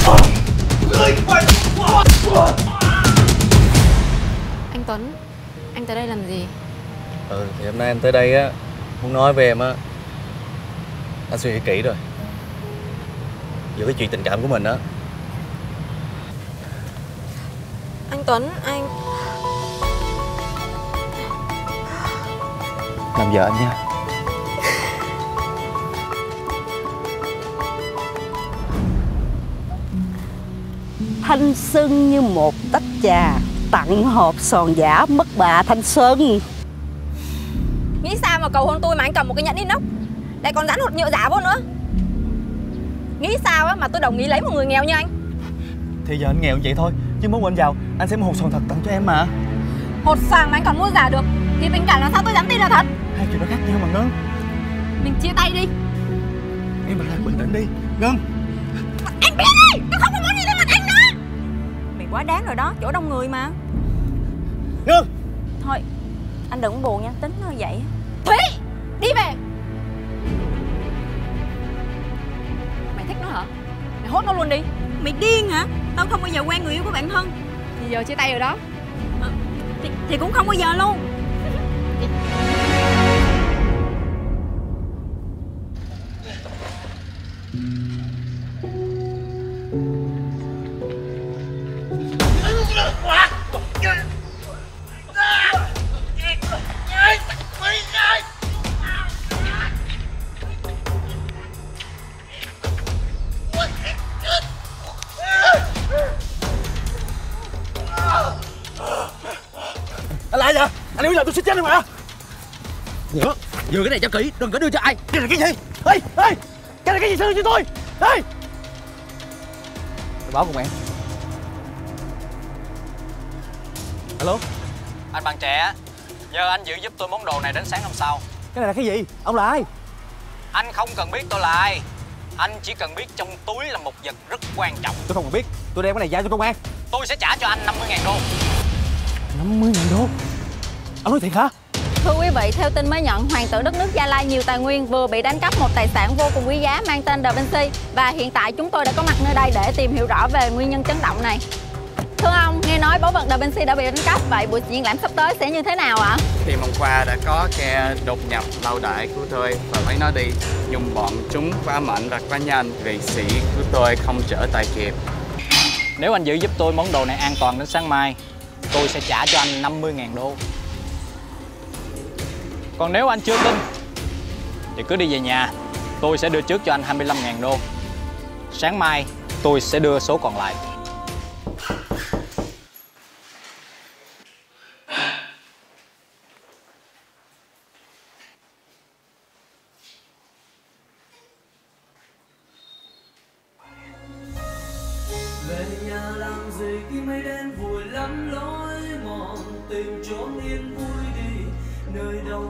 Anh Tuấn, anh tới đây làm gì? Thì hôm nay anh tới đây á, muốn nói với em á, anh suy nghĩ kỹ rồi. Giữa cái chuyện tình cảm của mình á. Anh Tuấn, anh... Làm vợ anh nha. Thanh xuân như một tách trà, tặng hộp sòn giả mất bà thanh xuân. Nghĩ sao mà cầu hôn tôi mà anh cầm một cái nhẫn inox, lại còn dán hột nhựa giả vô nữa? Nghĩ sao á mà tôi đồng ý lấy một người nghèo như anh? Thì giờ anh nghèo vậy thôi, chứ muốn anh giàu anh sẽ mua hột sòn thật tặng cho em mà. Hột xoàn mà anh còn mua giả được thì tình cảm làm sao tôi dám tin là thật? Hai chuyện nó khác nhau mà Ngân. Mình chia tay đi. Em phải bình tĩnh đi Ngân. Anh biết đi, tôi không có muốn nhìn lên mặt anh nữa. Mày quá đáng rồi đó, chỗ đông người mà. Ngân. Thôi, anh đừng buồn nha, tính nó vậy. Thúy, đi về. Mày thích nó hả? Mày hốt nó luôn đi. Mày điên hả? Tao không bao giờ quen người yêu của bạn thân. Thì giờ chia tay rồi đó. Thì cũng không bao giờ luôn. Anh lại vậy? Anh yêu giờ tôi sẽ chết rồi mà. Vừa cái này cho kỹ, đừng có đưa cho ai. Cái này cái gì? Ê, cái này cái gì sao cho tôi? Ê, báo cùng em. Alo. Anh bạn trẻ, nhờ anh giữ giúp tôi món đồ này đến sáng hôm sau. Cái này là cái gì? Ông là ai? Anh không cần biết tôi là ai, anh chỉ cần biết trong túi là một vật rất quan trọng. Tôi không cần biết, tôi đem cái này giao cho công an. Tôi sẽ trả cho anh 50.000 đô. 50.000 đô? Ông nói thiệt hả? Thưa quý vị, theo tin mới nhận, hoàng tử đất nước Gia Lai nhiều tài nguyên vừa bị đánh cắp một tài sản vô cùng quý giá mang tên Da Vinci. Và hiện tại chúng tôi đã có mặt nơi đây để tìm hiểu rõ về nguyên nhân chấn động này. Thưa ông, nghe nói báu vật Da Vinci đã bị đánh cắp, vậy buổi triển lãm sắp tới sẽ như thế nào ạ? Thì hôm qua đã có kẻ đột nhập lâu đài của tôi và lấy nó đi, nhưng bọn chúng quá mạnh và quá nhanh, vệ sĩ của tôi không trở tay kịp. Nếu anh giữ giúp tôi món đồ này an toàn đến sáng mai, tôi sẽ trả cho anh 50.000 đô. Còn nếu anh chưa tin thì cứ đi về nhà, tôi sẽ đưa trước cho anh 25.000 đô. Sáng mai tôi sẽ đưa số còn lại. Về nhà làm gì khi mây đen vùi lắm lối mòn, tìm chốn yên vui đi nơi đâu.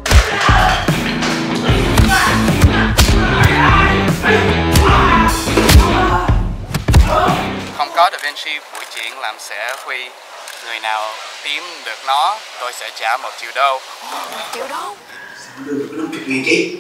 Không có Da Vinci, buổi triển lãm sẽ huy. Người nào tìm được nó, tôi sẽ trả 1 triệu đô. 1 triệu đô? Sao đưa được có 50.000 chứ?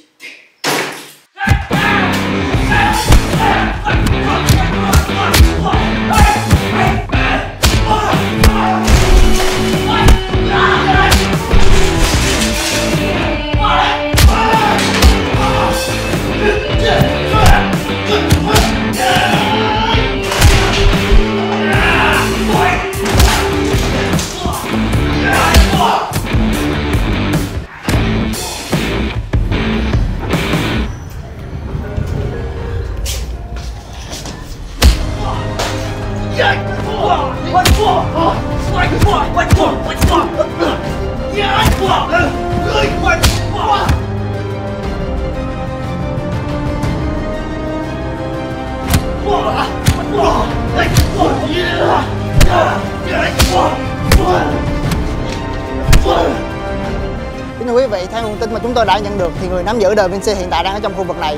Kính thưa quý vị, theo nguồn tin mà chúng tôi đã nhận được thì người nắm giữ Da Vinci hiện tại đang ở trong khu vực này.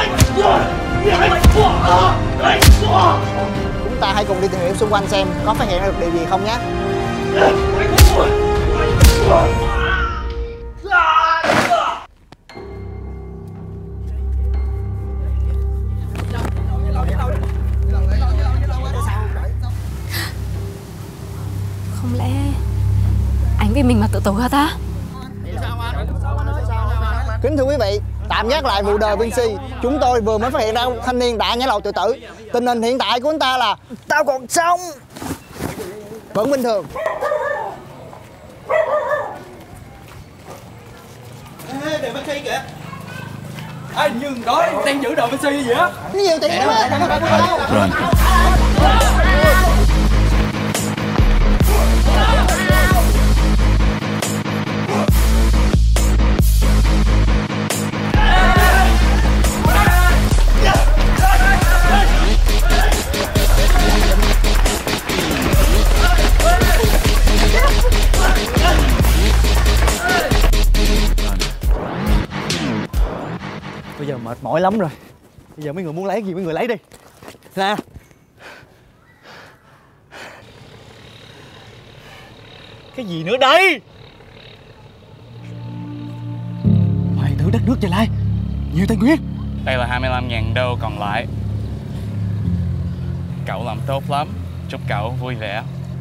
Chúng ta hãy cùng đi tìm hiểu xung quanh xem có phát hiện ra được điều gì không nhé. vì mình mà tự tử hả ta? Kính thưa quý vị, tạm gác lại vụ đời Vinci. Chúng tôi vừa mới phát hiện ra thanh niên đã nhảy lầu tự tử. Tình hình hiện tại của anh ta là tao còn sống, vẫn bình thường. Ê, để Vinci kìa. Ê, nhường đó đang giữ đời Vinci gì á? Nhiều tiền lắm á. Rồi. Bây giờ mệt mỏi lắm rồi. Bây giờ mấy người muốn lấy gì mấy người lấy đi. Nè. Cái gì nữa đây? Hoàng tử đất nước Gia Lai, nhiều tài nguyên. Đây là 25.000 đô còn lại. Cậu làm tốt lắm. Chúc cậu vui vẻ.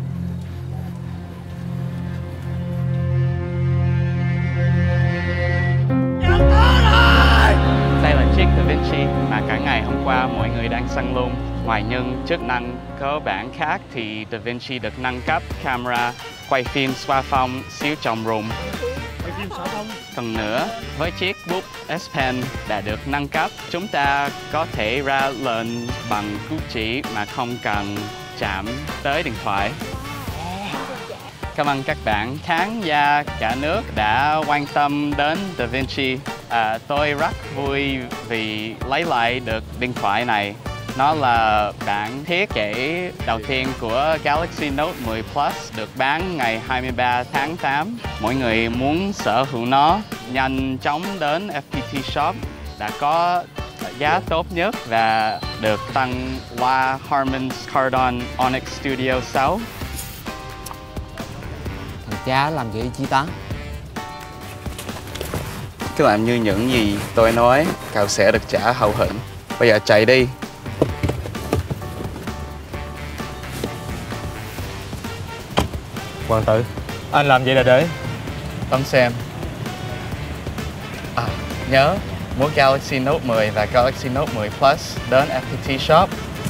Đây là chiếc Da Vinci mà cả ngày hôm qua mọi người đang săn lùng. Ngoài những chức năng cơ bản khác thì Da Vinci được nâng cấp camera, quay phim xoa phông siêu trọng rùm. Phần nữa, với chiếc bút S Pen đã được nâng cấp, chúng ta có thể ra lệnh bằng cú chỉ mà không cần chạm tới điện thoại. Cảm ơn các bạn khán giả cả nước đã quan tâm đến Da Vinci. Tôi rất vui vì lấy lại được điện thoại này. Nó là bản thiết kế đầu tiên của Galaxy Note 10 Plus được bán ngày 23 tháng 8. Mọi người muốn sở hữu nó, nhanh chóng đến FPT Shop đã có giá tốt nhất và được tặng loa Harman Kardon Onyx Studio 6. Thằng cha làm gì chi tán? Cứ làm như những gì tôi nói, cậu sẽ được trả hậu hĩnh. Bây giờ chạy đi. Hoàng tử, anh làm vậy là để Đón xem. Nhớ mua Galaxy Note 10 và Galaxy Note 10 Plus đến FPT Shop.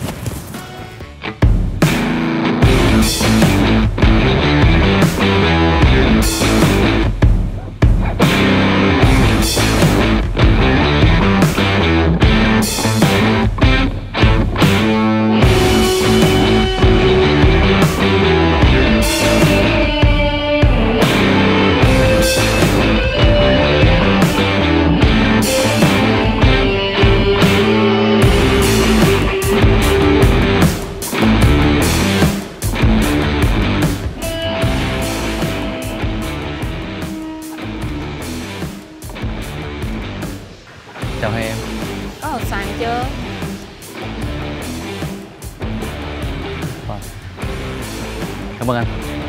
Chào hai em. Có hộp xoàn chưa? Cảm ơn anh.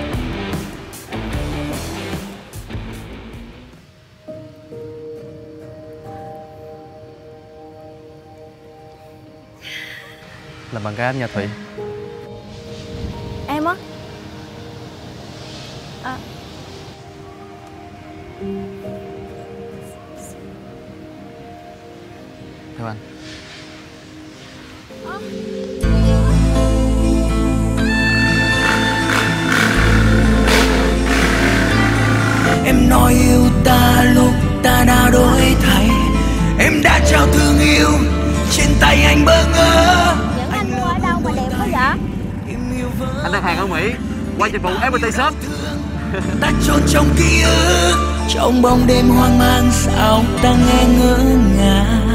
Là bạn gái anh nha Thủy. Em á? Theo anh. Em nói yêu ta lúc ta đã đổi thay. Em đã trao thương yêu trên tay anh bơ ngỡ. Những anh mua ở đâu mà đẹp quá vậy? Anh đặt hàng ở Mỹ qua dịch vụ FPT Shop. Ta trốn trong ký ức, trong bóng đêm hoang mang sao ta nghe ngỡ ngàng.